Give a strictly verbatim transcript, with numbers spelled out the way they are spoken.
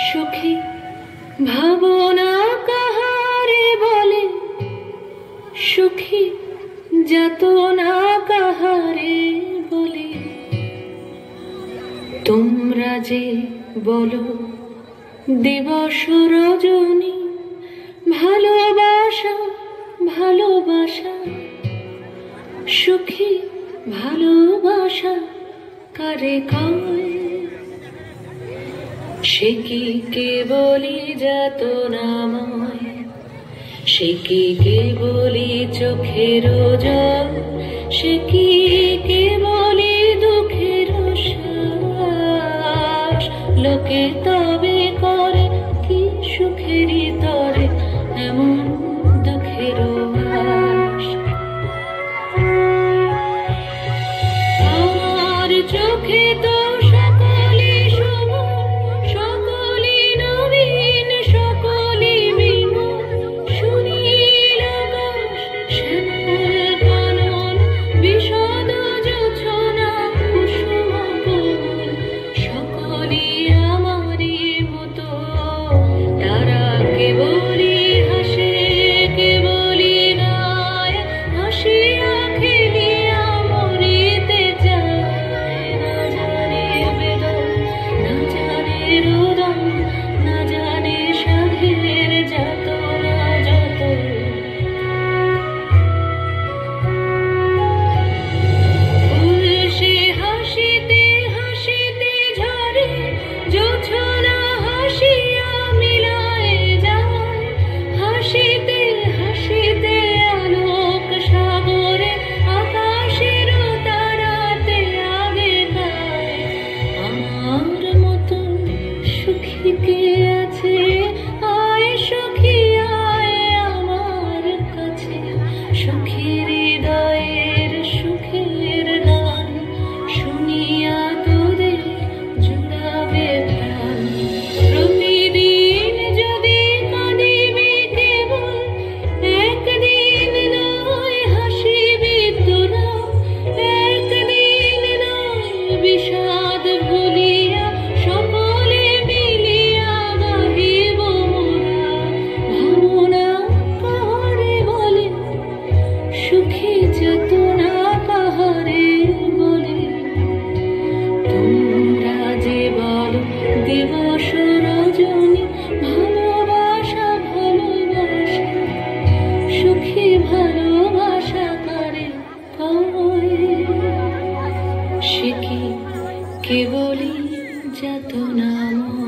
সুখী ভাবনা কাহারে বলে, সুখী যাতনা কাহারে বলে। তোমরা যে বলো দিবস রজনী, ভালোবাসা ভালোবাসা, সুখী ভালোবাসা কারে কয়? সে কি কেবলি যাতনাময়, সে কি কেবলি চোখের জল, সে কি কেবলি দুঃখের শ্বাস। লোকে তবে করে কি সুখেরই তরে এমন দুঃখের আশ। আমার চোখে তো সকলি সমান, সকলি নবীন, সকলি বিমল। সুনীল আকাশ, শ্যামল কানন, বিশদ জোছনা, কুসুম কোমল, সকলি আমারই মতো। তারা কেবলি হাসে, কেবলি গায়, হাসিয়া খেলিয়া মরিতে চায়। না জানে বেদন, না জানে রোদন, না জানে সাধের যাতনা যত। ফুল সে হাসিতে হাসিতে ঝরে, জোছনা হাসিয়া মিলায় যায়। হাসিতে হাসিতে আলোক সাগরে, আকাশের তারাতে আগে গায়। আমার মতন সুখী কে আছে? আয় সখী আয় আমার কাছে। সুখী হৃদয়ের সুখের গান শুনিয়া তোদের জুড়াবে প্রাণ। প্রতিদিন যদি কাঁদিবি কেবল, একদিন নয় হাসিবি তোরা। একদিন নয় বিষাদ ভুলিয়া, সকলে মিলিয়া গাহিব মোরা। ভাবনা কাহারে বলে, সুখী যাতনা কাহারে বলে। তোমরা যে বলো দিবস রজনী, ভালোবাসা ভালোবাসা, সুখী ভালোবাসা কারে কয়? সে কি কেবলি যাতনাময়।